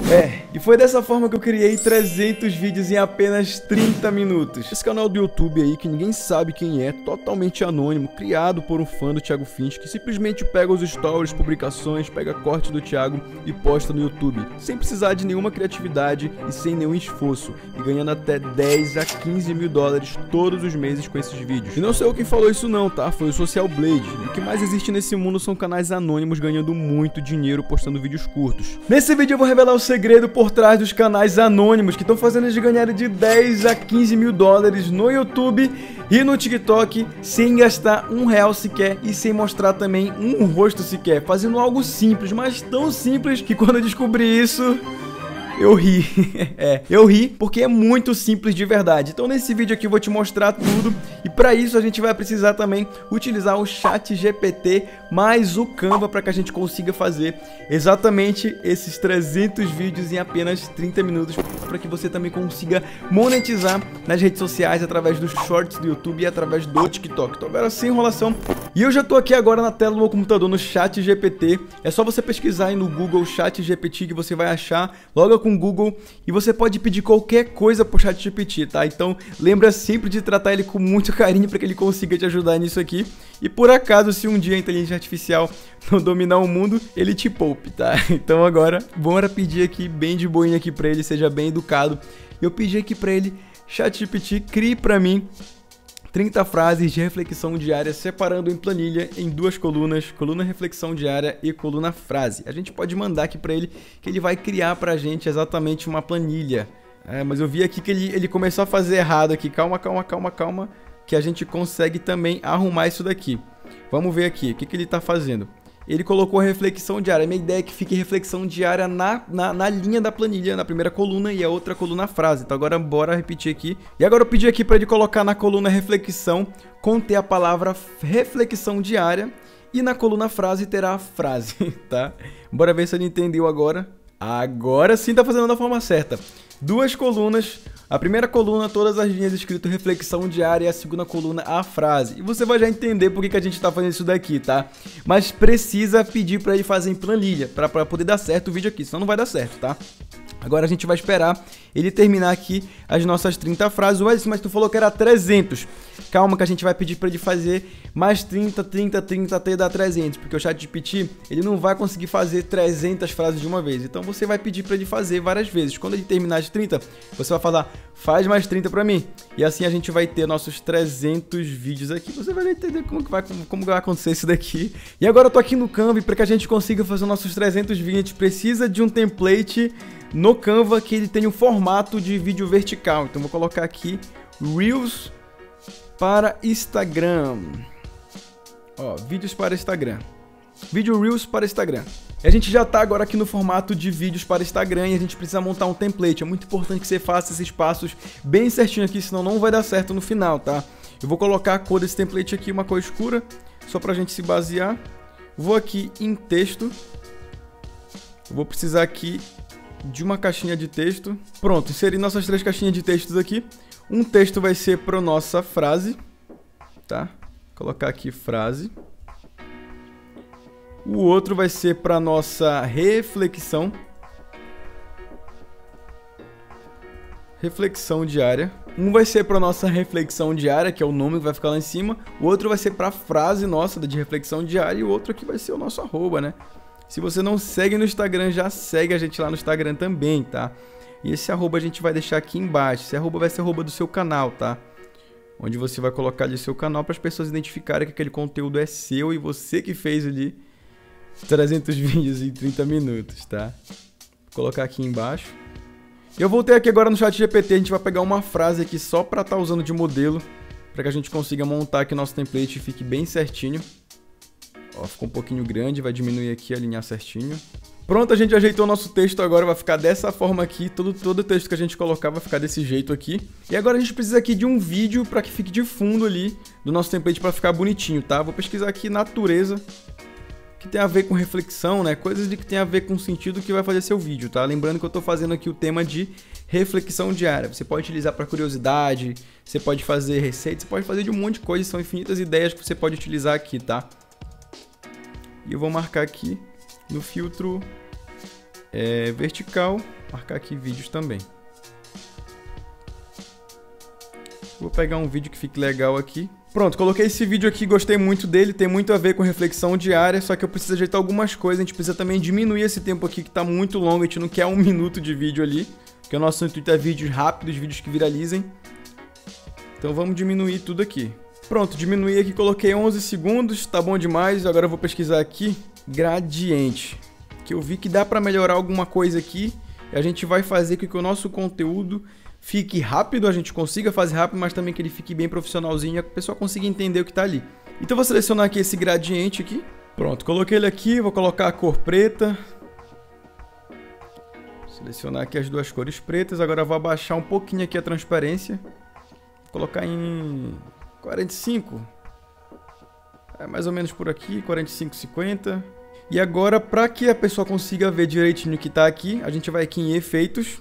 E foi dessa forma que eu criei 300 vídeos em apenas 30 minutos. Esse canal do YouTube aí, que ninguém sabe quem é, totalmente anônimo, criado por um fã do Thiago Finch, que simplesmente pega os stories, publicações, pega corte do Thiago e posta no YouTube, sem precisar de nenhuma criatividade e sem nenhum esforço, e ganhando até 10 a 15 mil dólares todos os meses com esses vídeos. E não sou eu quem falou isso não, tá? Foi o Social Blade. E o que mais existe nesse mundo são canais anônimos ganhando muito dinheiro postando vídeos curtos. Nesse vídeo eu vou revelar o segredo por trás dos canais anônimos que estão fazendo eles ganharem de 10 a 15 mil dólares no YouTube e no TikTok sem gastar R$1 sequer e sem mostrar também um rosto sequer, fazendo algo simples, mas tão simples que quando eu descobri isso, eu ri. Eu ri porque é muito simples de verdade. Então nesse vídeo aqui eu vou te mostrar tudo. E para isso a gente vai precisar também utilizar o ChatGPT mais o Canva para que a gente consiga fazer exatamente esses 300 vídeos em apenas 30 minutos. Para que você também consiga monetizar nas redes sociais através dos shorts do YouTube e através do TikTok. Então agora sem enrolação. E eu já tô aqui agora na tela do meu computador no ChatGPT. É só você pesquisar aí no Google ChatGPT que você vai achar. Logo com Google e você pode pedir qualquer coisa pro ChatGPT, tá? Então lembra sempre de tratar ele com muito carinho para que ele consiga te ajudar nisso aqui. E por acaso, se um dia a inteligência artificial não dominar o mundo, ele te poupe, tá? Então agora, bora pedir aqui bem de boinha aqui para ele, seja bem educado. Eu pedi aqui para ele, ChatGPT, crie para mim 30 frases de reflexão diária, separando em planilha em duas colunas, coluna reflexão diária e coluna frase. A gente pode mandar aqui para ele que ele vai criar pra gente exatamente uma planilha. Mas eu vi aqui que ele começou a fazer errado aqui. Calma, que a gente consegue também arrumar isso daqui. Vamos ver aqui, o que ele tá fazendo. Ele colocou reflexão diária. A minha ideia é que fique reflexão diária na linha da planilha, na primeira coluna e a outra coluna frase. Então agora bora repetir aqui. E agora eu pedi aqui para ele colocar na coluna reflexão, conter a palavra reflexão diária. E na coluna frase terá a frase, tá? Bora ver se ele entendeu agora. Agora sim tá fazendo da forma certa. Duas colunas. A primeira coluna, todas as linhas escrito reflexão diária, e a segunda coluna, a frase. E você vai já entender por que a gente tá fazendo isso daqui, tá? Mas precisa pedir pra ele fazer em planilha, pra poder dar certo o vídeo aqui, senão não vai dar certo, tá? Agora a gente vai esperar ele terminar aqui as nossas 30 frases. Ué, mas tu falou que era 300. Calma que a gente vai pedir para ele fazer mais 30 até dar 300. Porque o ChatGPT, ele não vai conseguir fazer 300 frases de uma vez. Então você vai pedir para ele fazer várias vezes. Quando ele terminar as 30, você vai falar, faz mais 30 para mim. E assim a gente vai ter nossos 300 vídeos aqui. Você vai entender como vai acontecer isso daqui. E agora eu tô aqui no Canva e para que a gente consiga fazer nossos 300 vídeos, a gente precisa de um template no Canva que ele tem um formato de vídeo vertical. Então vou colocar aqui Reels para Instagram. Ó, vídeos para Instagram. Vídeo Reels para Instagram. E a gente já tá agora aqui no formato de vídeos para Instagram e a gente precisa montar um template. É muito importante que você faça esses passos bem certinho aqui, senão não vai dar certo no final, tá? Eu vou colocar a cor desse template aqui, uma cor escura, só pra gente se basear. Vou aqui em texto. Eu vou precisar aqui de uma caixinha de texto. Pronto, inseri nossas 3 caixinhas de textos aqui. Um texto vai ser para nossa frase, tá? Colocar aqui frase. O outro vai ser para nossa reflexão. Reflexão diária. Um vai ser para nossa reflexão diária, que é o nome que vai ficar lá em cima. O outro vai ser para a frase nossa de reflexão diária. E o outro aqui vai ser o nosso arroba, né? Se você não segue no Instagram, já segue a gente lá no Instagram também, tá? E esse arroba a gente vai deixar aqui embaixo. Esse arroba vai ser arroba do seu canal, tá? Onde você vai colocar ali seu canal para as pessoas identificarem que aquele conteúdo é seu e você que fez ali 300 vídeos em 30 minutos, tá? Vou colocar aqui embaixo. Eu voltei aqui agora no ChatGPT, a gente vai pegar uma frase aqui só para estar usando de modelo, para que a gente consiga montar aqui nosso template e fique bem certinho. Ó, ficou um pouquinho grande, vai diminuir aqui, alinhar certinho. Pronto, a gente ajeitou o nosso texto agora, vai ficar dessa forma aqui. Todo o texto que a gente colocar vai ficar desse jeito aqui. E agora a gente precisa aqui de um vídeo para que fique de fundo ali do nosso template para ficar bonitinho, tá? Vou pesquisar aqui natureza, que tem a ver com reflexão, né? Coisas que tem a ver com sentido que vai fazer seu vídeo, tá? Lembrando que eu tô fazendo aqui o tema de reflexão diária. Você pode utilizar para curiosidade, você pode fazer receita, você pode fazer de um monte de coisa, são infinitas ideias que você pode utilizar aqui, tá? E eu vou marcar aqui no filtro vertical marcar aqui vídeos também. Vou pegar um vídeo que fique legal aqui. Pronto, coloquei esse vídeo aqui, gostei muito dele, tem muito a ver com reflexão diária, só que eu preciso ajeitar algumas coisas, a gente precisa também diminuir esse tempo aqui que tá muito longo, a gente não quer 1 minuto de vídeo ali, porque o nosso intuito é vídeos rápidos, vídeos que viralizem. Então vamos diminuir tudo aqui. Pronto, diminuí aqui, coloquei 11 segundos, tá bom demais. Agora eu vou pesquisar aqui, gradiente, que eu vi que dá pra melhorar alguma coisa aqui, e a gente vai fazer com que o nosso conteúdo fique rápido, a gente consiga fazer rápido, mas também que ele fique bem profissionalzinho e a pessoa consiga entender o que tá ali. Então vou selecionar aqui esse gradiente aqui. Pronto, coloquei ele aqui, vou colocar a cor preta. Selecionar aqui as duas cores pretas, agora eu vou abaixar um pouquinho aqui a transparência. Vou colocar em 45. É mais ou menos por aqui, 45, 50. E agora, para que a pessoa consiga ver direitinho o que tá aqui, a gente vai aqui em efeitos.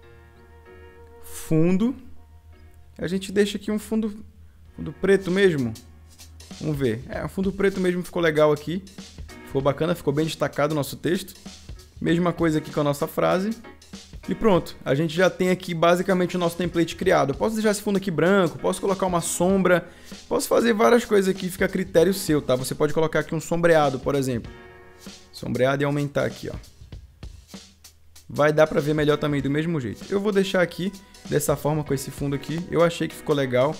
Fundo, a gente deixa aqui um fundo preto mesmo. Vamos ver, um fundo preto mesmo ficou legal aqui, ficou bacana, ficou bem destacado o nosso texto. Mesma coisa aqui com a nossa frase. E pronto, a gente já tem aqui basicamente o nosso template criado. Eu posso deixar esse fundo aqui branco, posso colocar uma sombra, posso fazer várias coisas aqui, fica a critério seu, tá? Você pode colocar aqui um sombreado, por exemplo. Sombreado e aumentar aqui, ó. Vai dar pra ver melhor também do mesmo jeito. Eu vou deixar aqui dessa forma com esse fundo aqui. Eu achei que ficou legal.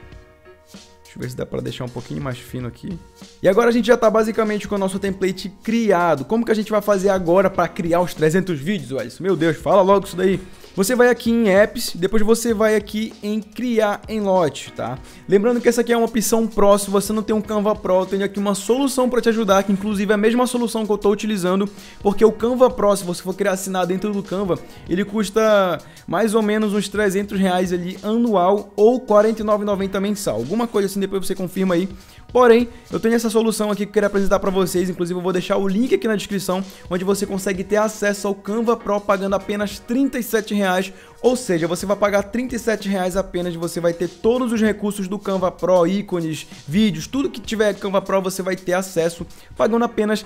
Deixa eu ver se dá pra deixar um pouquinho mais fino aqui. E agora a gente já tá basicamente com o nosso template criado. Como que a gente vai fazer agora pra criar os 300 vídeos, Wellison? Meu Deus, fala logo isso daí. Você vai aqui em Apps, depois você vai aqui em Criar em Lote, tá? Lembrando que essa aqui é uma opção Pro, se você não tem um Canva Pro, eu tenho aqui uma solução para te ajudar, que inclusive é a mesma solução que eu estou utilizando, porque o Canva Pro, se você for querer assinar dentro do Canva, ele custa mais ou menos uns R$300 ali anual ou R$ 49,90 mensal. Alguma coisa assim, depois você confirma aí. Porém, eu tenho essa solução aqui que eu quero apresentar para vocês, inclusive eu vou deixar o link aqui na descrição, onde você consegue ter acesso ao Canva Pro pagando apenas R$37, ou seja, você vai pagar R$37 apenas e você vai ter todos os recursos do Canva Pro, ícones, vídeos, tudo que tiver Canva Pro você vai ter acesso pagando apenas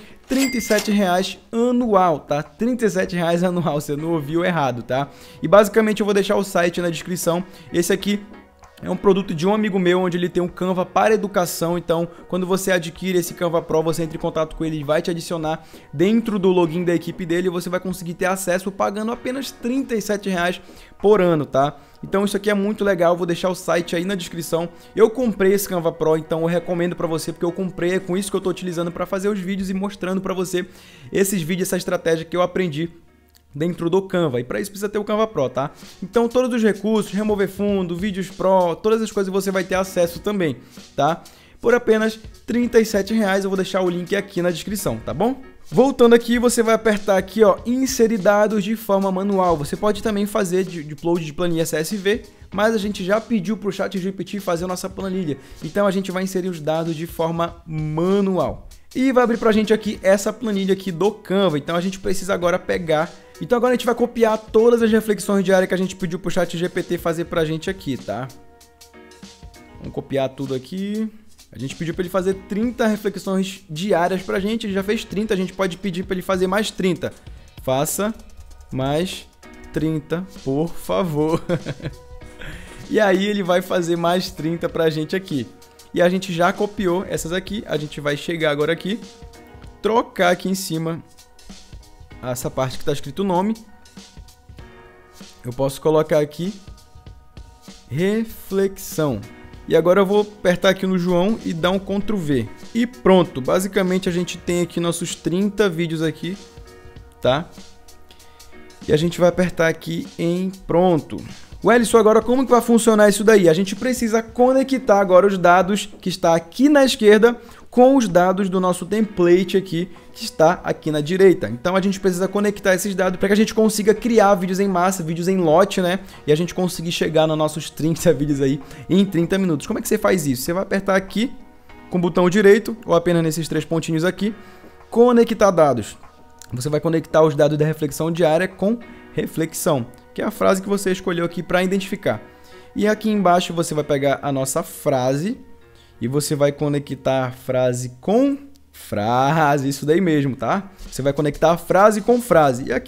R$37 anual, tá? R$37 anual, você não ouviu errado, tá? E basicamente eu vou deixar o site na descrição, esse aqui é um produto de um amigo meu, onde ele tem um Canva para educação, então quando você adquire esse Canva Pro, você entra em contato com ele e vai te adicionar dentro do login da equipe dele e você vai conseguir ter acesso pagando apenas R$37 por ano, tá? Então isso aqui é muito legal, vou deixar o site aí na descrição. Eu comprei esse Canva Pro, então eu recomendo pra você, porque eu comprei, é com isso que eu tô utilizando pra fazer os vídeos e mostrando pra você esses vídeos, essa estratégia que eu aprendi dentro do Canva, e para isso precisa ter o Canva Pro, tá? Então todos os recursos, remover fundo, vídeos Pro, todas as coisas você vai ter acesso também, tá? Por apenas R$37, eu vou deixar o link aqui na descrição, tá bom? Voltando aqui, você vai apertar aqui, ó, inserir dados de forma manual. Você pode também fazer de upload de planilha CSV, mas a gente já pediu para o ChatGPT fazer a nossa planilha, então a gente vai inserir os dados de forma manual. E vai abrir pra gente aqui essa planilha aqui do Canva, então a gente precisa agora pegar. Então agora a gente vai copiar todas as reflexões diárias que a gente pediu pro ChatGPT fazer pra gente aqui, tá? Vamos copiar tudo aqui. A gente pediu para ele fazer 30 reflexões diárias pra gente, ele já fez 30, a gente pode pedir para ele fazer mais 30. Faça mais 30, por favor. E aí ele vai fazer mais 30 pra gente aqui. E a gente já copiou essas aqui, a gente vai chegar agora aqui, trocar aqui em cima essa parte que está escrito o nome. Eu posso colocar aqui reflexão. E agora eu vou apertar aqui no João e dar um Ctrl V. E pronto, basicamente a gente tem aqui nossos 30 vídeos aqui, tá? E a gente vai apertar aqui em pronto. Wellison, agora como que vai funcionar isso daí? A gente precisa conectar agora os dados que está aqui na esquerda com os dados do nosso template aqui, que está aqui na direita. Então a gente precisa conectar esses dados para que a gente consiga criar vídeos em massa, vídeos em lote, né? E a gente conseguir chegar nos nossos 30 vídeos aí em 30 minutos. Como é que você faz isso? Você vai apertar aqui com o botão direito, ou apenas nesses 3 pontinhos aqui, conectar dados. Você vai conectar os dados da reflexão diária com reflexão, que é a frase que você escolheu aqui para identificar. E aqui embaixo você vai pegar a nossa frase e você vai conectar frase com frase, isso daí mesmo, tá? Você vai conectar frase com frase. E aqui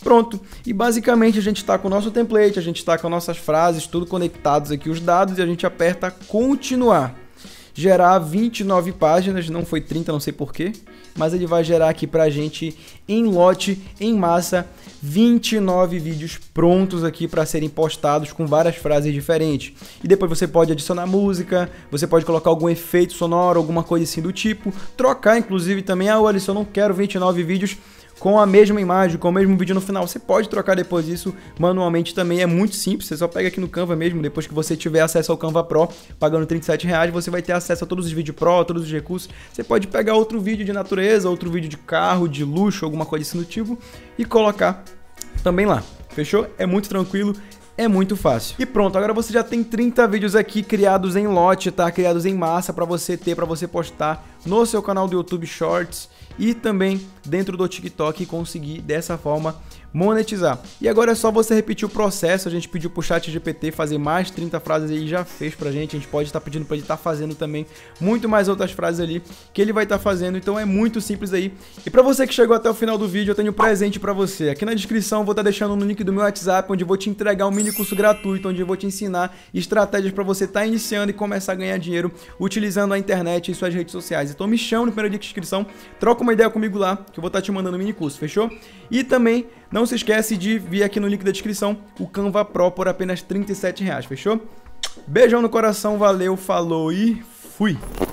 Pronto, e basicamente a gente está com o nosso template, a gente está com as nossas frases, tudo conectados aqui, os dados, e a gente aperta continuar. Gerar 29 páginas, não foi 30, não sei porquê, mas ele vai gerar aqui pra gente em lote, em massa, 29 vídeos prontos aqui para serem postados com várias frases diferentes. E depois você pode adicionar música, você pode colocar algum efeito sonoro, alguma coisa assim do tipo, trocar inclusive também, Alisson, eu não quero 29 vídeos com a mesma imagem, com o mesmo vídeo no final. Você pode trocar depois disso manualmente também, é muito simples, você só pega aqui no Canva mesmo, depois que você tiver acesso ao Canva Pro, pagando R$37, você vai ter acesso a todos os vídeos Pro, todos os recursos. Você pode pegar outro vídeo de natureza, outro vídeo de carro, de luxo, alguma coisa assim do tipo, e colocar também lá, fechou? É muito tranquilo. É muito fácil. E pronto, agora você já tem 30 vídeos aqui criados em lote, tá? Criados em massa para você ter, para você postar no seu canal do YouTube Shorts e também dentro do TikTok e conseguir dessa forma monetizar. E agora é só você repetir o processo. A gente pediu pro ChatGPT fazer mais 30 frases e ele já fez pra gente. A gente pode estar pedindo para ele estar fazendo também muito mais outras frases ali que ele vai estar fazendo. Então é muito simples aí. E para você que chegou até o final do vídeo, eu tenho um presente para você. Aqui na descrição eu vou estar deixando no link do meu WhatsApp, onde eu vou te entregar um mini curso gratuito, onde eu vou te ensinar estratégias para você estar iniciando e começar a ganhar dinheiro utilizando a internet e suas redes sociais. Então me chama no primeiro link de inscrição, troca uma ideia comigo lá, que eu vou estar te mandando um mini curso, fechou? E também não se esquece de vir aqui no link da descrição o Canva Pro por apenas R$37, fechou? Beijão no coração, valeu, falou e fui!